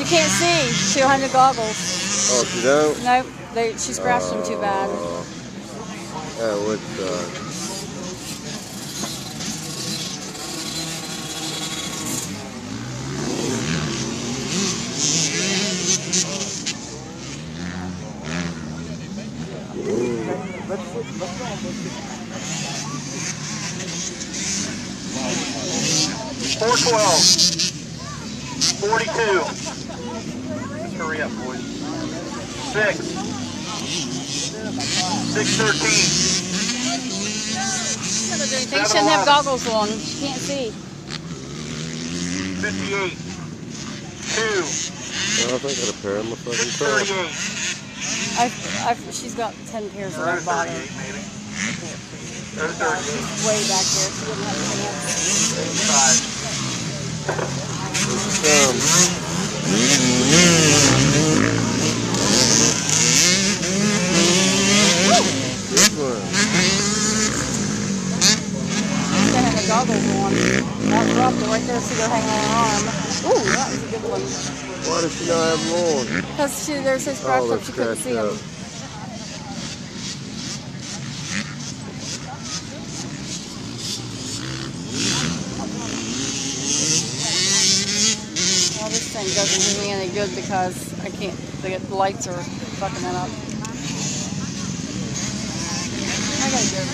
She can't see behind the goggles. Oh, she don't? Nope, she scratched them too bad. That would suck. $4.12. 42. Hurry up, boys. 6. 6:13. They shouldn't have goggles on. She can't see. 58. 2. Well, I think I got a pair of my fucking truck. 38. She's got 10 pairs on her bottom. Maybe. She's way back there. She wouldn't have pants. 5. Goggles on. That dropped it right there, so they're hanging on her arm. Ooh, that was a good one. Why does she not have them on? Because they're so scratched up she couldn't see them. Well, this thing doesn't do me any good because I can't, the lights are fucking it up. I gotta go.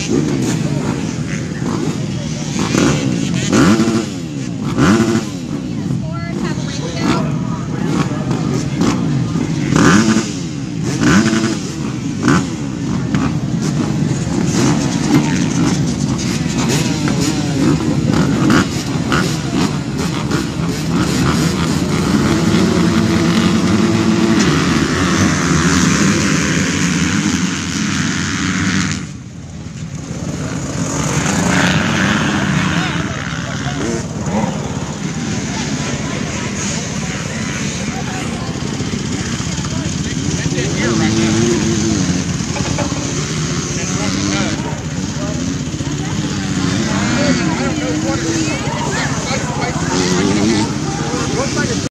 Bye.